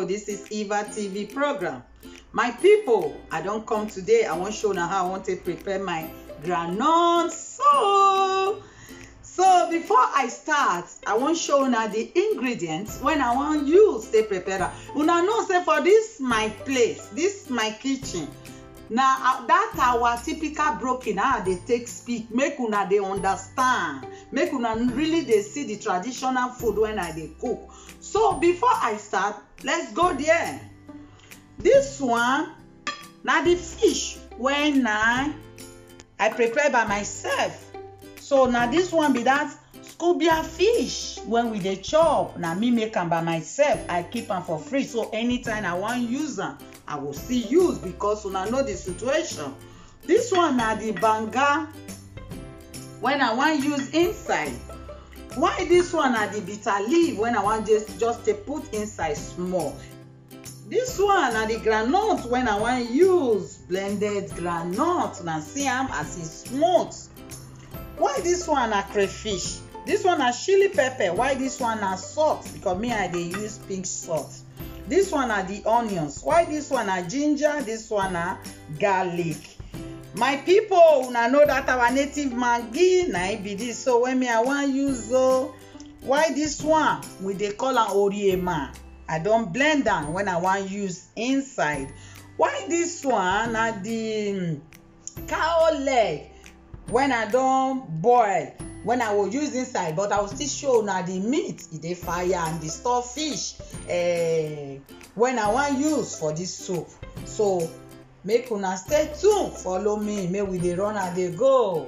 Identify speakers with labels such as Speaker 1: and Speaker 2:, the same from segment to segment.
Speaker 1: people, this is Eva TV program. My people, I don't come today. I want to show now how I want to prepare my groundnut so before I start, I want to show now the ingredients when I want use to prepare. Una know say for this my place, this my kitchen. Now that our typical broken how they take speak, make una they understand, make una really they see the traditional food when I they cook. So before I start, let's go there. This one now the fish when I prepare by myself. So now this one be that scuba fish when we dey chop. Now me make them by myself. I keep them for free. So anytime I want use them, I will still use because una know the situation. This one now the banga when I want use inside. Why this one are the bitter leaf when I want just to put inside small. This one are the groundnut when I want use blended groundnut. Now see am as it's smooth. Why this one are crayfish? This one are chili pepper. Why this one are salt? Because me I dey use pink salt. This one are the onions. Why this one are ginger? This one are garlic. My people, una know that our native Maggi na it be this. So when me I want use why this one we dey call am oriema. I don't blend am when I want use inside. Why this one are the cow leg when I don't boil, when I will use inside, but I will still show now the meat, the fire and the stockfish when I want use for this soup. So make una stay tuned, follow me, make we dey run and dey go.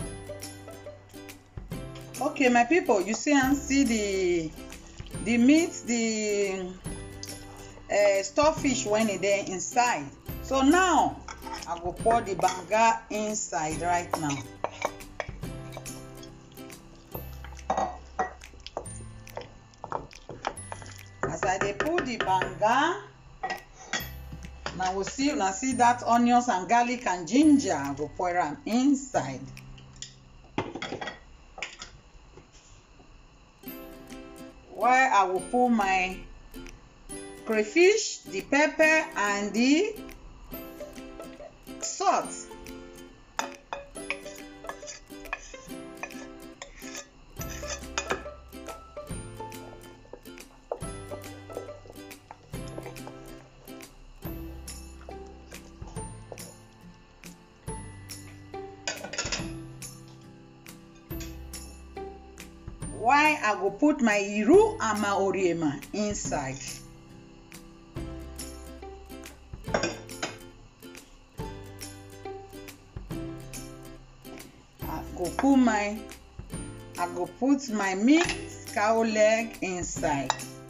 Speaker 1: Okay, my people, you see and see the meat, the stockfish when it there inside. So now I go pour the banga inside right now. As I dey put the banga, now we see that onions and garlic and ginger. I go pour them inside. Where I will put my crayfish, the pepper and the salt. Why I go put my iru and my oriema inside. I go put my meat, cow leg inside.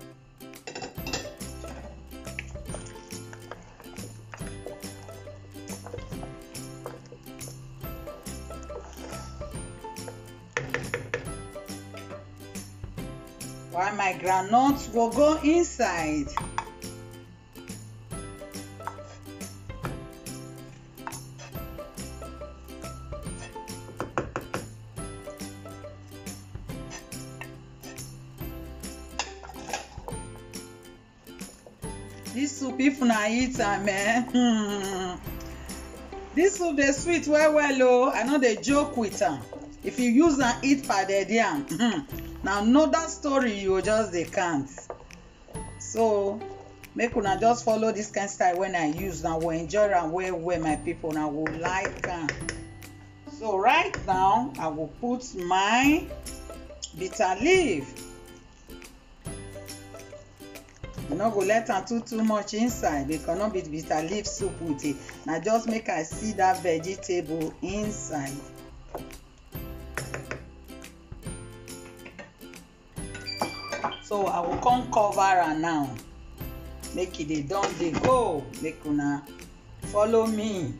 Speaker 1: While my groundnuts will go inside. This soup, if una eat am, this soup dey sweet well oh. I know they joke with am. If you use and eat pounded yam, now another story you just they can't. So make una just follow this kind of style when I use. Now will enjoy am well my people. Now will like am. So right now I will put my bitter leaf. You no go let am too much inside because no be bitter leaf soup with it. Now just make I see that vegetable inside. So I will come cover am now. Make it dey don dey go. Make una follow me.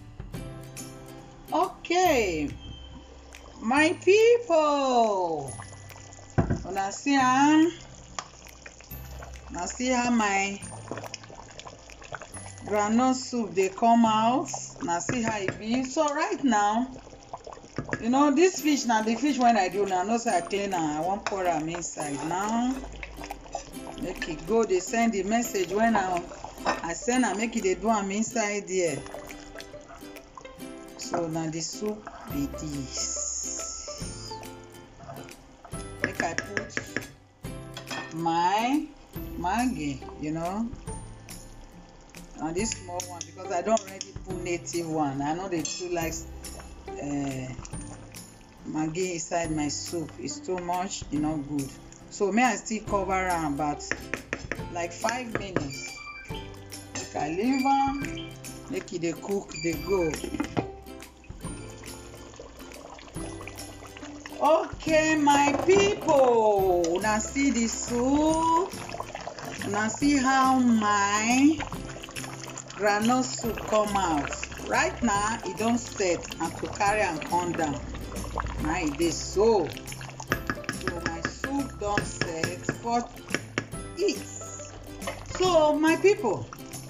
Speaker 1: Okay, my people. Una see am. Now see how my groundnut soup they come out. Now see how it be. So right now, you know this fish now the fish when I do now, no say I clean am. I won't pour am inside now. make it go. They send the message when I send am, make it dey do am inside there. So now the soup be this. Make I put my Maggi, you know, and this small one because I don't already put native one. I know they too like Maggi inside my soup. It's too much, e no good. So may I still cover am about like 5 minutes. Make I leave am, make it dey cook, dey go. Okay, my people, now see the soup. Now see how my groundnut soup come out. Right now, it don't set and to carry and come down. Now it is so. So my soup don't set for it. So my people,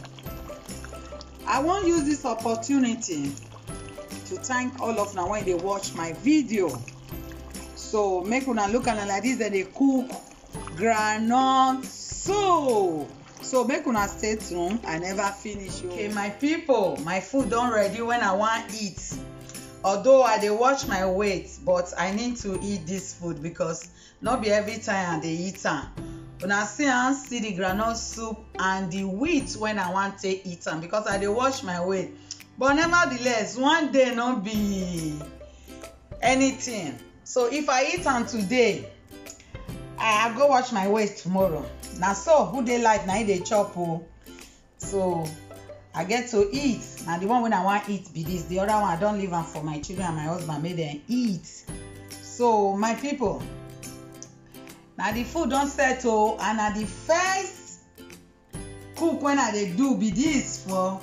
Speaker 1: I want to use this opportunity to thank all of now when they watch my video. So make una look at like this that they cook groundnut soup. So make una stay tuned. I never finish. Okay, my people, my food done ready when I want eat. Although I dey watch my weight, but I need to eat this food because not be every time I dey eat am. Una see the groundnut soup and the wheat when I want to eat am because I dey watch my weight. But nevertheless, one day not be anything. So if I eat am today, I go watch my weight tomorrow. Now so who dey like na dey chop o. So I get to eat. Now the one when I want eat be this. The other one I don't leave am for my children and my husband make them eat. So my people, now the food don't settle and na the first cook when I dey do be this for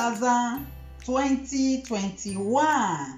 Speaker 1: 2021.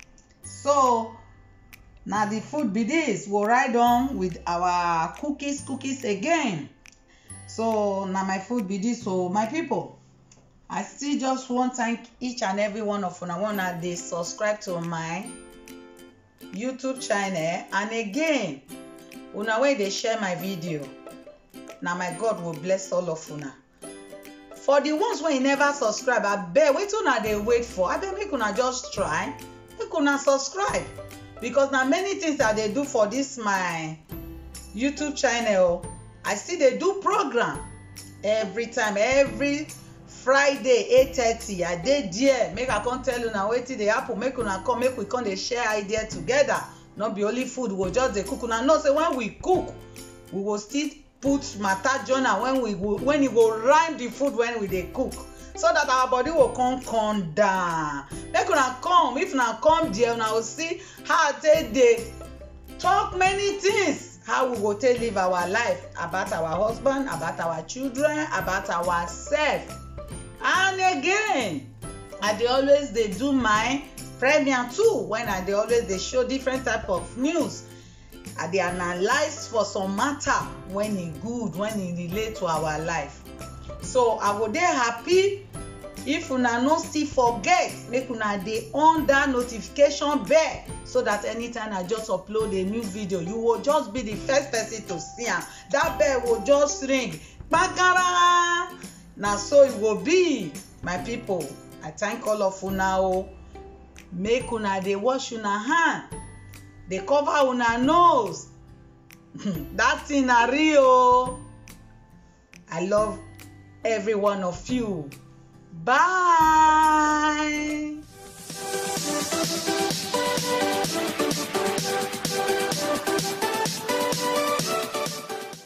Speaker 1: So now the food be this. We'll ride on with our cookies again. So now my food be this. So my people, I still just want to thank each and every one of you. I want that they subscribe to my YouTube channel, and again, una way they share my video. Now my God will bless all of una. For the ones when you never subscribe, I beg wait una they wait for. I beg make una just try. Make una subscribe. Because now many things that they do for this my YouTube channel, I see they do program every time, every Friday 8:30. I did there. Make I come tell you now wait till the apple. Make una come, make we come they share idea together. Not be only food, we'll just they cook. Una know say when we cook, we will still put matter journal when it will rhyme the food when we they cook. So that our body will come down. Make una come, if una come there, una will see how they talk many things. How we will take live our life about our husband, about our children, about ourselves. And again, they always they do my premiere too. When they always they show different type of news. They analyze for some matter when it good, when it relate to our life. So I would dey happy if una no still forget, make una dey on that notification bell so that anytime I just upload a new video, you will just be the first person to see am. That bell will just ring. Bagara! Now so it will be, my people. I thank all of una o. Make una dey wash una hand. Dey cover una nose. That thing na real. I love every one of you. Bye.